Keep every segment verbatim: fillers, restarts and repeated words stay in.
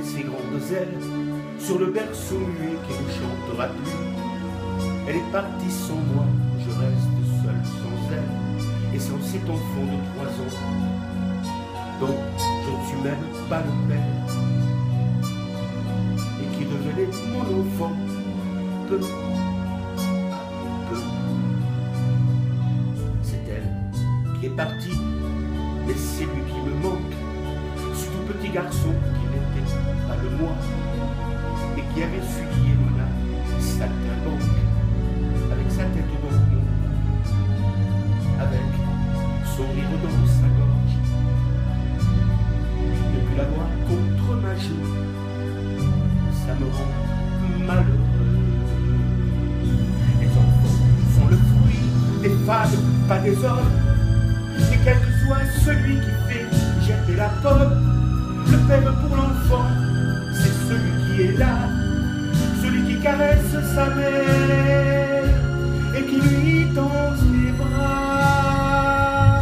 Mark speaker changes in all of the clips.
Speaker 1: ses grandes ailes sur le berceau muet qui ne chantera plus. Elle est partie sans moi, je reste seul sans elle, et sans cet enfant de trois ans, dont je ne suis même pas le père, et qui devenait mon enfant, peu à peu. C'est elle qui est partie, mais c'est lui qui me manque, ce tout petit garçon qui n'était pas le moi, et qui avait su lier mon âme, saltimbanque, avec sa tête dans mon cou, avec son rire dans sa gorge. Depuis la voir contre ma joue, ça me rend malheureux. Les enfants sont le fruit des fades, pas des hommes, et quel que soit celui qui fait gerber la pomme, le père pour l'enfant, c'est celui qui est là, celui qui caresse sa mère et qui lui tend les bras.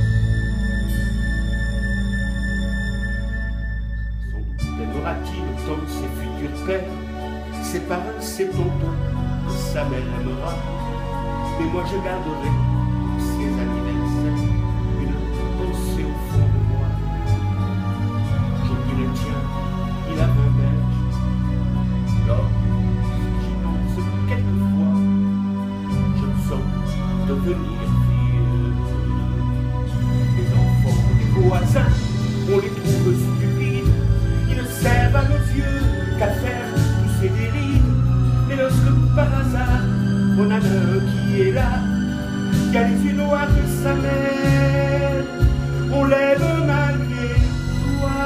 Speaker 1: Sans doute aimera-t-il autant ses futurs pères, ses parents, ses tontons, que sa mère aimera. Mais moi je garderai pour ses anniversaires une pensée au fond de moi. Je dirai tiens, il a vingt berges. Lorsque j'y pense quelquefois, je me sens devenir vieux. Les enfants des voisins, on les trouve stupides. Ils ne servent à nos yeux qu'à faire pousser des rides. Mais lorsque par hasard, on a un qui est là, qui a les yeux noirs de sa mère, on lève malgré toi.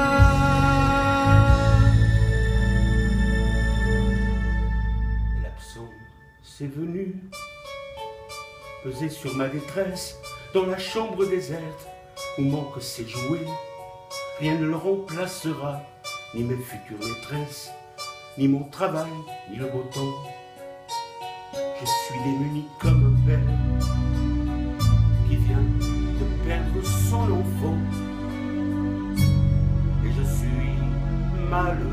Speaker 1: Et l'absence c'est venu peser sur ma détresse dans la chambre déserte où manquent ses jouets. Rien ne le remplacera, ni mes futures maîtresses, ni mon travail, ni le beau temps. Je suis démuni comme un père qui vient de perdre son enfant, et je suis malheureux.